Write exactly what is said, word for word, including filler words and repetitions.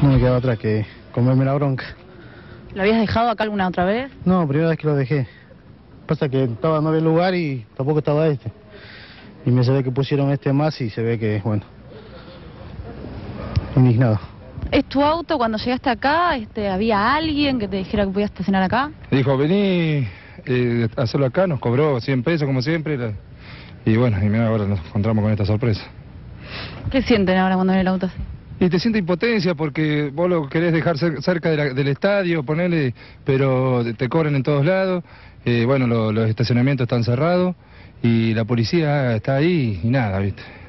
No me quedaba atrás que comerme la bronca. ¿Lo habías dejado acá alguna otra vez? No, primera vez que lo dejé. Pasa que estaba, no había lugar y tampoco estaba este. Y me se ve que pusieron este más y se ve que, bueno, indignado. ¿Es tu auto? Cuando llegaste acá, este, ¿había alguien que te dijera que podías estacionar acá? Dijo, vení, eh, hacerlo acá, nos cobró cien pesos como siempre. La... Y bueno, y mira, ahora nos encontramos con esta sorpresa. ¿Qué sienten ahora cuando ven el auto así? Y te siente impotencia porque vos lo querés dejar cer cerca de la, del estadio, ponele, pero te cobran en todos lados. Eh, bueno, lo, los estacionamientos están cerrados y la policía está ahí y nada, ¿viste?